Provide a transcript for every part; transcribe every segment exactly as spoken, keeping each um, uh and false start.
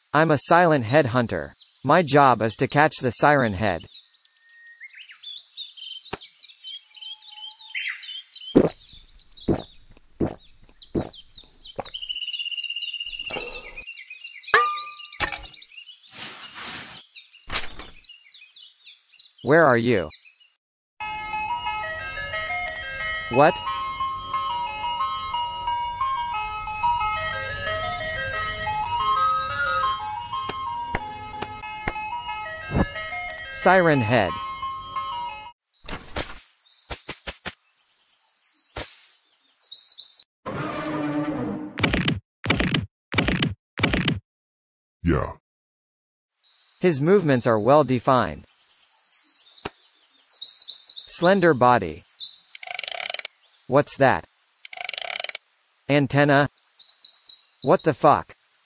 I'm a silent head hunter. My job is to catch the Siren Head. Where are you? What? Siren Head. Yeah. His movements are well defined. Slender body. What's that? Antenna? What the fuck?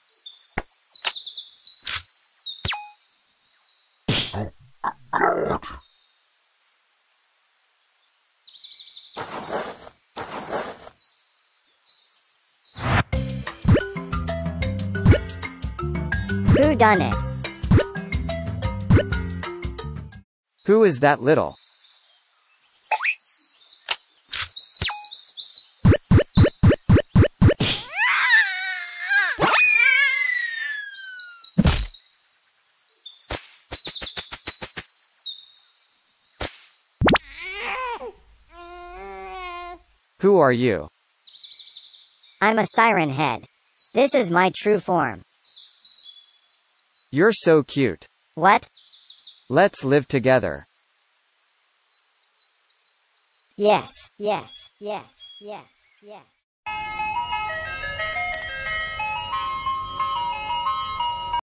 God. Who done it? Who is that little? Who are you? I'm a Siren Head. This is my true form. You're so cute. What? Let's live together. Yes, yes, yes, yes, yes.